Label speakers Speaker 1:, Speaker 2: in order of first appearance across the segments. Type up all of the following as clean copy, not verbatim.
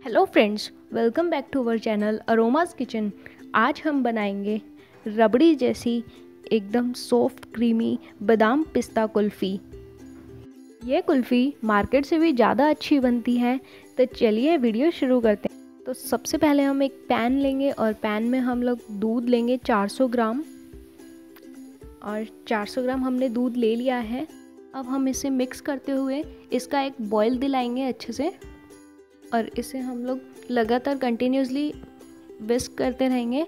Speaker 1: Hello friends, welcome back to our channel aromas kitchen. आज हम बनाएंगे रबड़ी जैसी एकदम सॉफ्ट क्रीमी बादाम पिस्ता कुल्फ़ी। ये कुल्फ़ी मार्केट से भी ज़्यादा अच्छी बनती है। तो चलिए वीडियो शुरू करते हैं। तो सबसे पहले हम एक पैन लेंगे और पैन में हम लोग दूध लेंगे 400 ग्राम। और 400 ग्राम हमने दूध ले लिया है। अब हम इसे मिक्स करते हुए इसका एक बॉयल दिलाएंगे अच्छे से, और इसे हम लोग लगातार कंटिन्यूसली विस्क करते रहेंगे।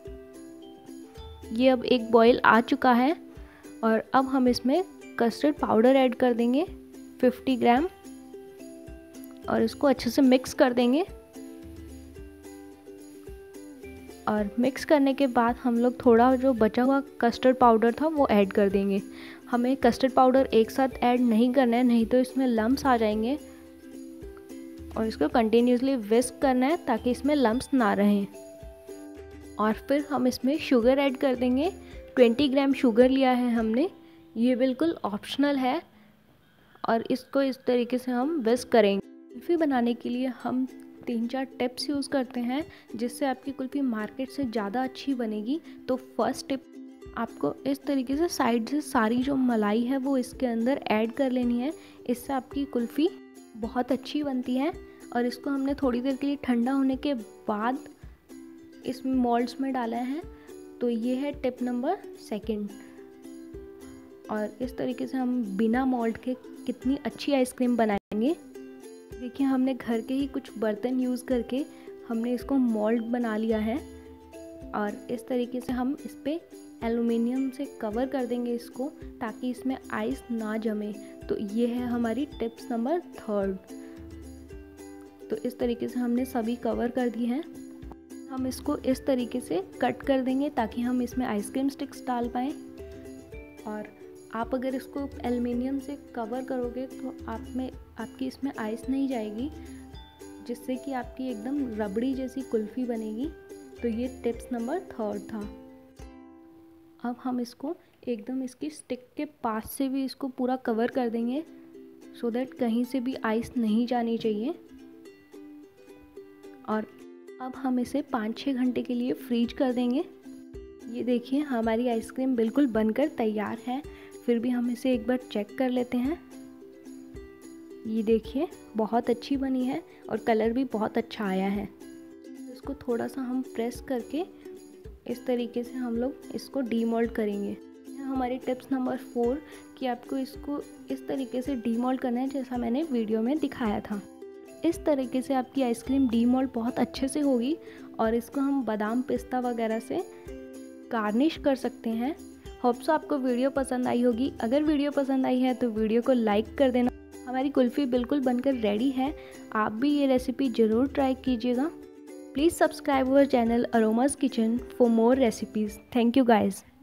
Speaker 1: ये अब एक बॉयल आ चुका है और अब हम इसमें कस्टर्ड पाउडर ऐड कर देंगे 50 ग्राम और इसको अच्छे से मिक्स कर देंगे। और मिक्स करने के बाद हम लोग थोड़ा जो बचा हुआ कस्टर्ड पाउडर था वो ऐड कर देंगे। हमें कस्टर्ड पाउडर एक साथ ऐड नहीं करना है, नहीं तो इसमें लम्स आ जाएंगे। और इसको कंटिन्यूसली विस्क करना है ताकि इसमें लम्स ना रहें। और फिर हम इसमें शुगर ऐड कर देंगे। 20 ग्राम शुगर लिया है हमने, ये बिल्कुल ऑप्शनल है। और इसको इस तरीके से हम विस्क करेंगे। कुल्फ़ी बनाने के लिए हम 3-4 टिप्स यूज़ करते हैं जिससे आपकी कुल्फ़ी मार्केट से ज़्यादा अच्छी बनेगी। तो फर्स्ट टिप, आपको इस तरीके से साइड से सारी जो मलाई है वो इसके अंदर ऐड कर लेनी है। इससे आपकी कुल्फ़ी बहुत अच्छी बनती है। और इसको हमने थोड़ी देर के लिए ठंडा होने के बाद इसमें मोल्ड्स में डाला है। तो ये है टिप नंबर 2। और इस तरीके से हम बिना मोल्ड के कितनी अच्छी आइसक्रीम बनाएंगे। देखिए, हमने घर के ही कुछ बर्तन यूज़ करके हमने इसको मोल्ड बना लिया है। और इस तरीके से हम इस पर एल्युमिनियम से कवर कर देंगे इसको, ताकि इसमें आइस ना जमे। तो ये है हमारी टिप्स नंबर 3। तो इस तरीके से हमने सभी कवर कर दी हैं। हम इसको इस तरीके से कट कर देंगे ताकि हम इसमें आइसक्रीम स्टिक्स डाल पाएँ। और आप अगर इसको एल्युमिनियम से कवर करोगे तो आपकी इसमें आइस नहीं जाएगी, जिससे कि आपकी एकदम रबड़ी जैसी कुल्फ़ी बनेगी। तो ये टिप्स नंबर 3 था। अब हम इसको एकदम इसकी स्टिक के पास से भी इसको पूरा कवर कर देंगे, सो दैट कहीं से भी आइस नहीं जानी चाहिए। और अब हम इसे 5-6 घंटे के लिए फ्रीज कर देंगे। ये देखिए, हमारी आइसक्रीम बिल्कुल बनकर तैयार है। फिर भी हम इसे एक बार चेक कर लेते हैं। ये देखिए, बहुत अच्छी बनी है और कलर भी बहुत अच्छा आया है। इसको थोड़ा सा हम प्रेस करके इस तरीके से हम लोग इसको डीमोल्ड करेंगे। हमारी टिप्स नंबर 4 कि आपको इसको इस तरीके से डीमोल्ड करना है, जैसा मैंने वीडियो में दिखाया था। इस तरीके से आपकी आइसक्रीम डीमोल्ड बहुत अच्छे से होगी। और इसको हम बादाम पिस्ता वगैरह से गार्निश कर सकते हैं। होप सो आपको वीडियो पसंद आई होगी। अगर वीडियो पसंद आई है तो वीडियो को लाइक कर देना। हमारी कुल्फ़ी बिल्कुल बनकर रेडी है। आप भी ये रेसिपी ज़रूर ट्राई कीजिएगा। Please subscribe our channel aromas kitchen for more recipes. Thank you guys.